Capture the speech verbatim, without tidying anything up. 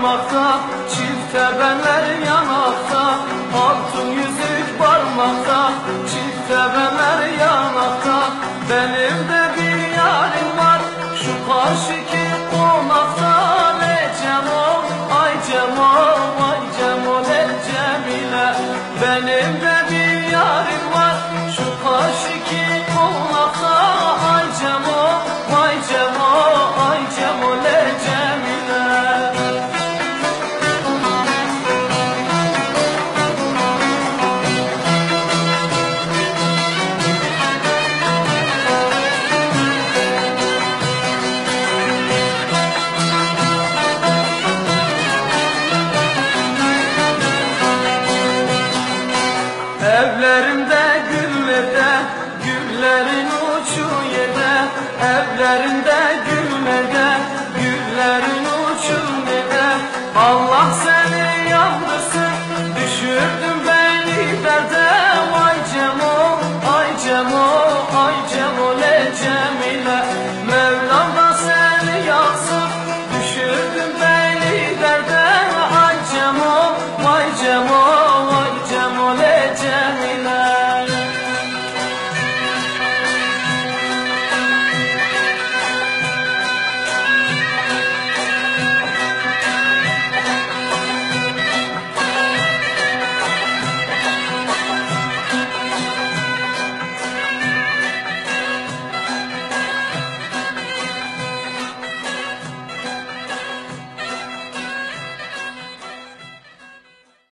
parmakta, çifte benler yanakta, altın yüzük parmakta, çifte benler yanakta. Benim de bir yarim var şu karşıki konakta. Ne Cemo, ay Cemo, ay Cemo ne Cemile. Benim de bir yarim var şu karşıki konakta. Ay Cemo, ay Cemo, ay Cemo ne Cemile. Evlerimde güllerde, güllerin uçu yerde. Evlerinde güllerde, güllerin uçu yerde. Allah sen